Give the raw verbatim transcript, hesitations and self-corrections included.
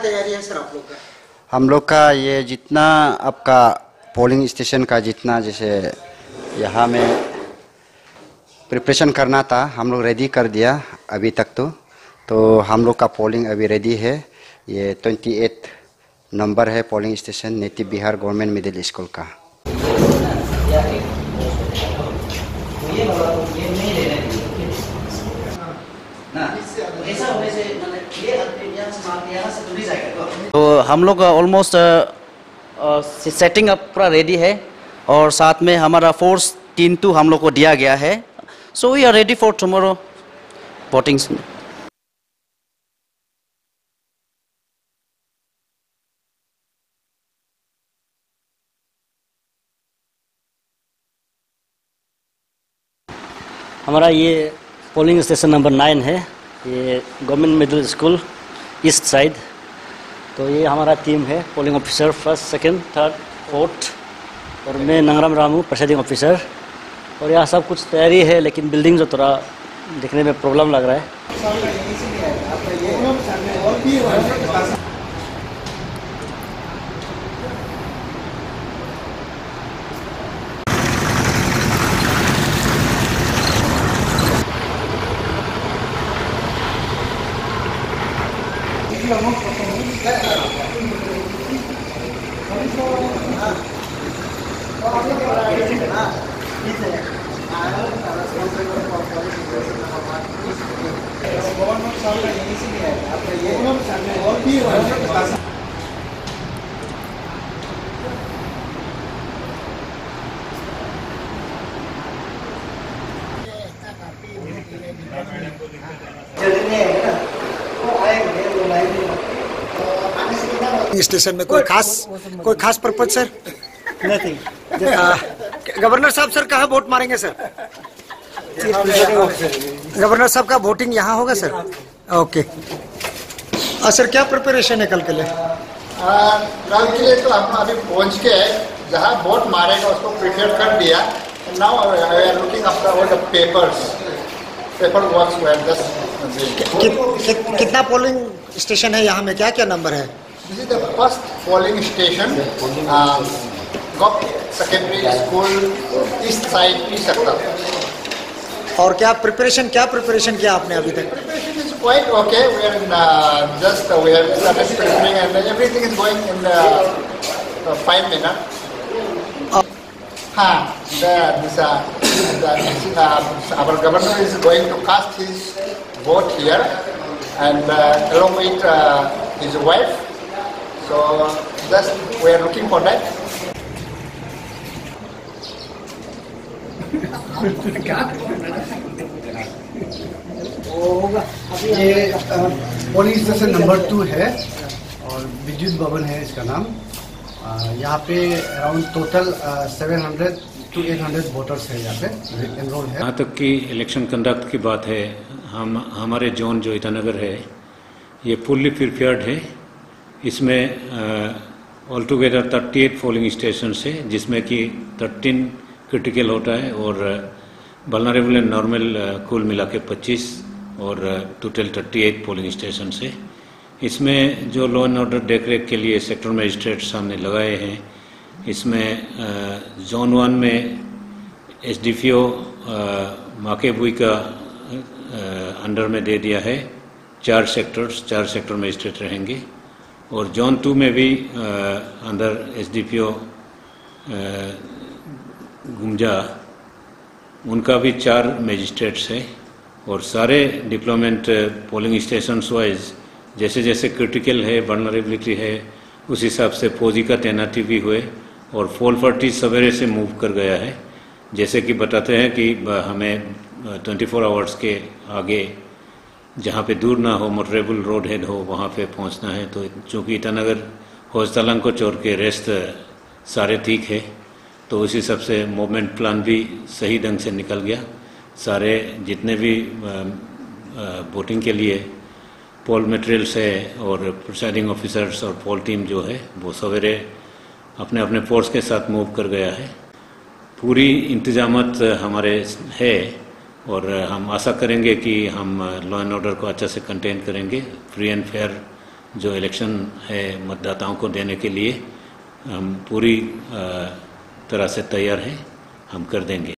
तैयारी है सर आप लोग का? हम लोग का ये जितना आपका पोलिंग स्टेशन का जितना जैसे यहाँ में प्रिपरेशन करना था हम लोग रेडी कर दिया अभी तक तो तो हम लोग का पोलिंग अभी रेडी है। ये अट्ठाईस नंबर है polling station native Bihar government middle school का। तो हम लोग ऑलमोस्ट सेटिंग अप पूरा रेडी है और साथ में हमारा फोर्स तीन टू हम लोग को दिया गया है। So we are ready for tomorrow voting. हमारा ये पोलिंग स्टेशन नंबर नाइन है, ये government middle school east side. तो ये हमारा टीम है, polling officer first second third fourth, और मैं नंगराम रामू प्रेसाइडिंग ऑफिसर। और यहाँ सब कुछ तैयारी है, लेकिन बिल्डिंग जो थोड़ा दिखने में प्रॉब्लम लग रहा है। स्टेशन में कोई खास कोई खास पर्पज सर? नथिंग। गवर्नर साहब सर कहाँ वोट मारेंगे सर? गवर्नर साहब का वोटिंग यहाँ होगा सर? ओके। आ, सर क्या प्रिपरेशन है कल के लिए? कल के लिए तो हम अभी पहुँच के जहाँ वोट मारेगा उसको प्रिपेयर कर दिया। Now we are looking after all the papers paper works we are just. कितना पोलिंग स्टेशन है यहाँ में, क्या क्या नंबर है? This is the first polling station, uh, Gop Secondary School, East Side, East Sector. और क्या प्रिपरेशन क्या प्रिपरेशन किया आपने अभी तक? Preparation is quite okay. We are in uh, just uh, we have started preparing and everything is going in the uh, fine manner. Ha, the, this, uh, the, this, uh, our governor is going to cast his vote here, and uh, along with uh, his wife. So just we are looking for that. ये polling station number two है और विद्युत भवन है इसका नाम। यहाँ पे around total seven hundred two eight hundred voters है यहाँ पे एनरोल है। यहाँ तक कि इलेक्शन कंडक्ट की बात है, हम हमारे जोन जो ईटानगर है ये फुल्ली प्रिपेयर्ड है। इसमें all together thirty eight polling station है, जिसमें कि थर्टीन क्रिटिकल होता है और वल्नरेबल एंड नॉर्मल कुल मिला के पच्चीस और total thirty eight polling station है। इसमें जो लॉ एंड ऑर्डर देख रेख के लिए सेक्टर मजिस्ट्रेट सामने लगाए हैं, इसमें जोन वन में S D P O Makebui का अंडर में दे दिया है। चार सेक्टर्स चार सेक्टर मजिस्ट्रेट रहेंगे और जोन टू में भी अंदर S D P O Gumja उनका भी चार मजिस्ट्रेट्स है। और सारे डिप्लोमेंट पोलिंग स्टेशन वाइज जैसे जैसे क्रिटिकल है, वल्नरेबिलिटी है, उस हिसाब से फौजी का तैनाती भी हुए और फोल फर्टी सवेरे से मूव कर गया है। जैसे कि बताते हैं कि हमें ट्वेंटी फोर आवर्स के आगे जहाँ पे दूर ना हो, मोटरेबल रोड हेड हो, वहाँ पे पहुँचना है। तो चूँकि ईटानगर हौजतलांग को छोड़ के रेस्ट सारे ठीक है, तो उस हिसाब से मूवमेंट प्लान भी सही ढंग से निकल गया। सारे जितने भी वोटिंग के लिए पोल मटेरियल्स है और प्रिसाइडिंग ऑफिसर्स और पोल टीम जो है वो सवेरे अपने अपने फोर्स के साथ मूव कर गया है। पूरी इंतजामात हमारे है और हम आशा करेंगे कि हम लॉ एंड ऑर्डर को अच्छा से कंटेन करेंगे, फ्री एंड फेयर जो इलेक्शन है मतदाताओं को देने के लिए हम पूरी तरह से तैयार हैं, हम कर देंगे।